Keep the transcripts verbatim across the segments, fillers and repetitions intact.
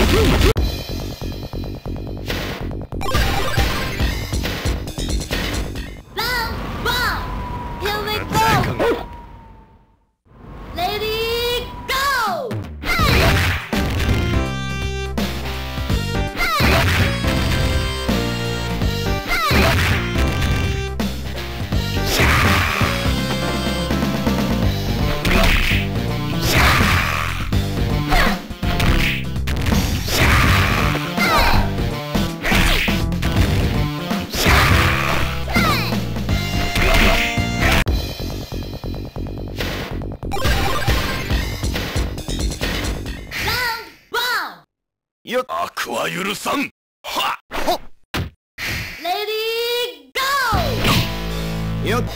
よっ、悪は許さん。はっ、ほっ、 レディーゴー。 よっ、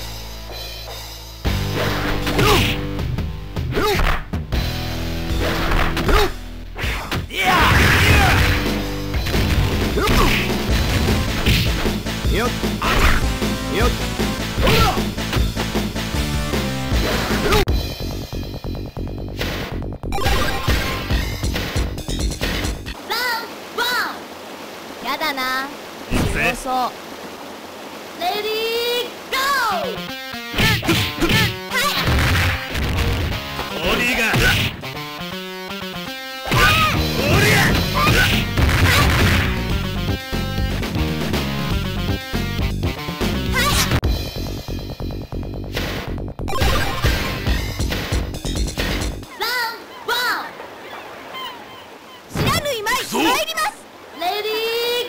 よっ、よっ、よっ、いや、よっ、よっ、よっ、ほら、よっ、 やだな。そうそう。レディーゴー。はい。 オリが。オリが。はい。ランワン。知らぬいまい。参ります。レディー。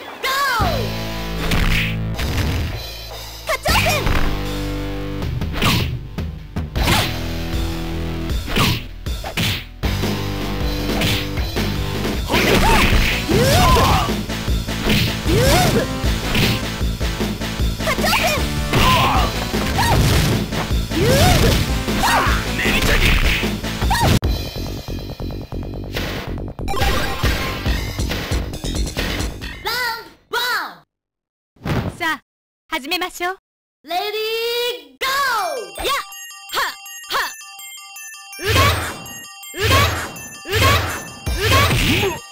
さあ、始めましょう。レディーゴー。やっはっはっ、うがつうがつうがつうがつ